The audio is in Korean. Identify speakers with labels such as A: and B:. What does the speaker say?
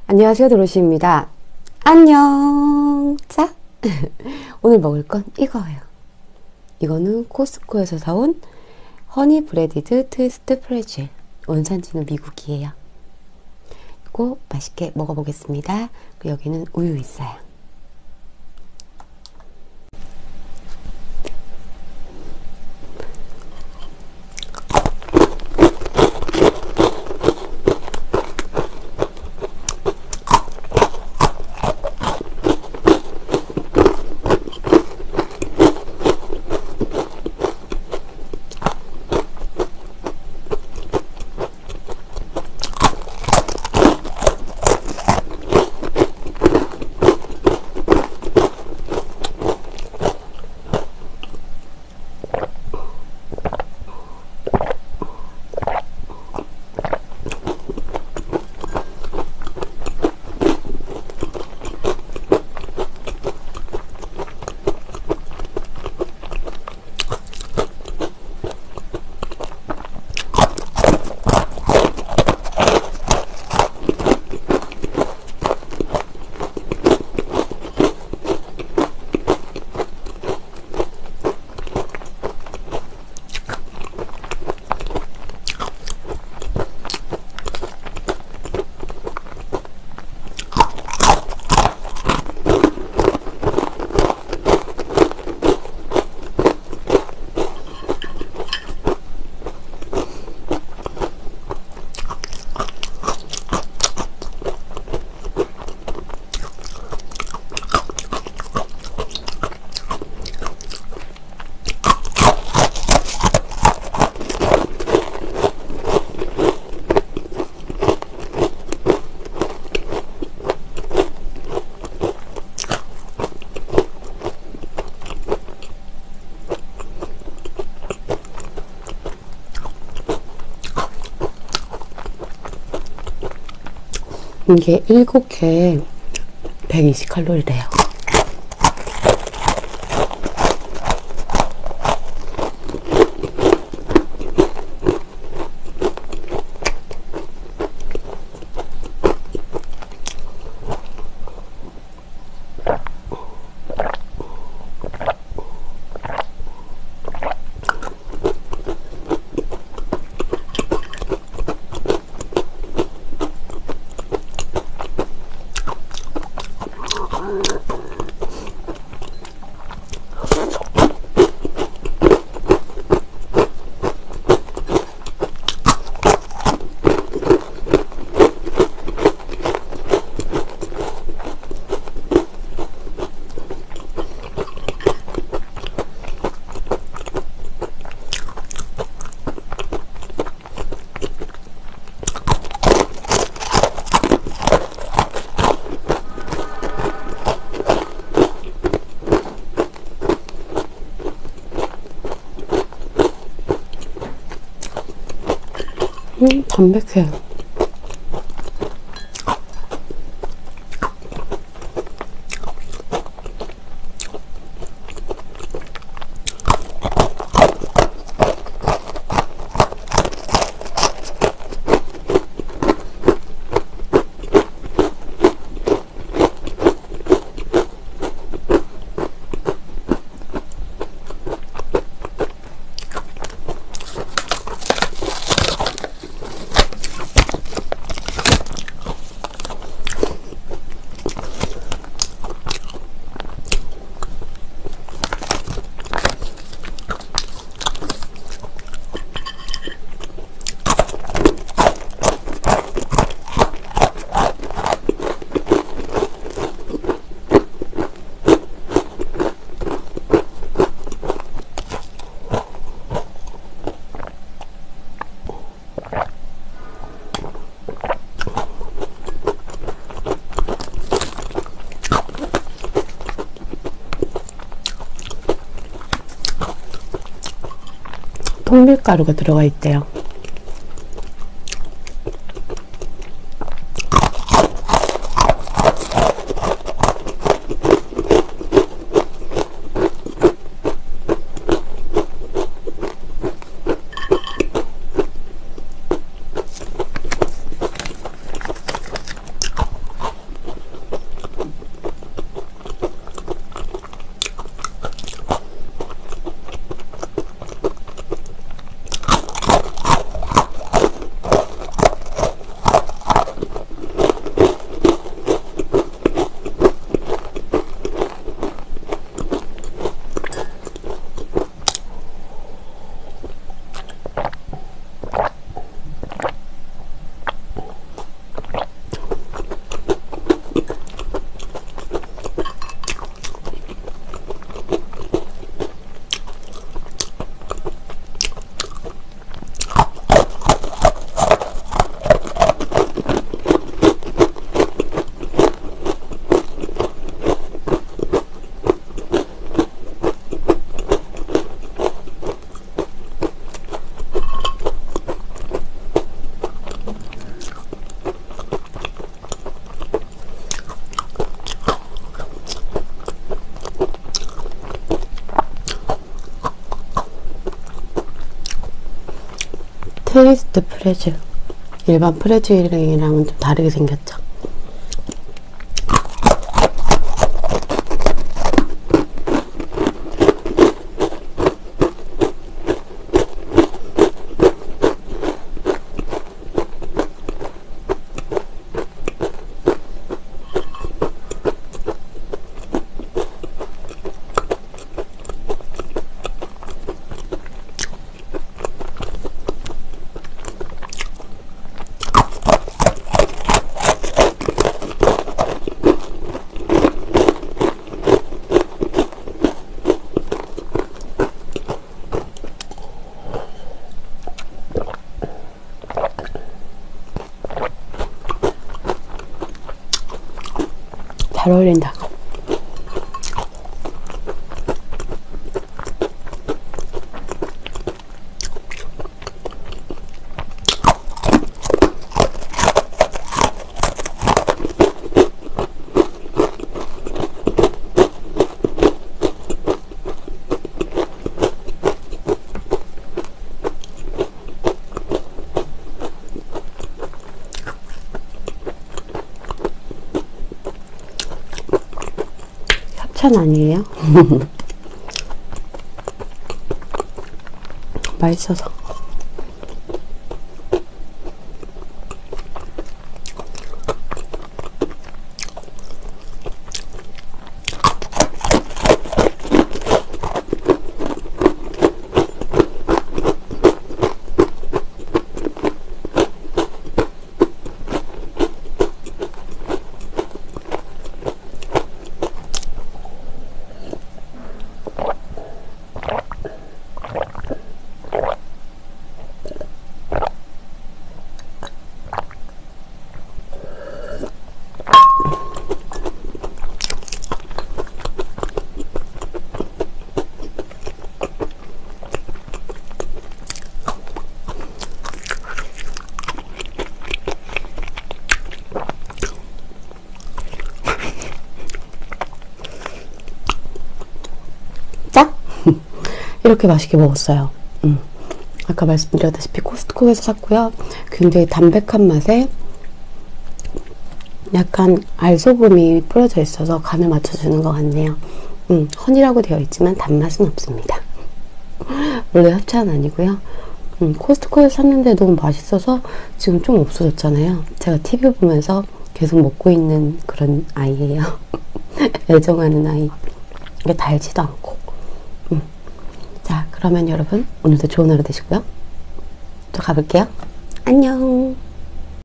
A: 안녕하세요, 도로시입니다. 안녕. 자, 오늘 먹을 건 이거예요. 이거는 코스코에서 사온 허니 브레디드 트위스트 프레첼. 원산지는 미국이에요. 이거 맛있게 먹어보겠습니다. 여기는 우유 있어요. 이게 7개에 120칼로리래요. 담백해요. 통밀가루가 들어가 있대요. 트위스트 프레즈. 일반 프레즈 이랑은 좀 다르게 생겼죠. 잘 어울린다. 협찬 아니에요? 맛있어서. 이렇게 맛있게 먹었어요. 아까 말씀드렸다시피 코스트코에서 샀고요. 굉장히 담백한 맛에 약간 알소금이 뿌려져 있어서 간을 맞춰주는 것 같네요. 허니라고 되어 있지만 단맛은 없습니다. 원래 협찬 아니고요. 코스트코에서 샀는데 너무 맛있어서 지금 좀 없어졌잖아요. 제가 TV 보면서 계속 먹고 있는 그런 아이예요. 애정하는 아이. 이게 달지도 않고. 자, 그러면 여러분 오늘도 좋은 하루 되시고요. 또 가볼게요. 안녕.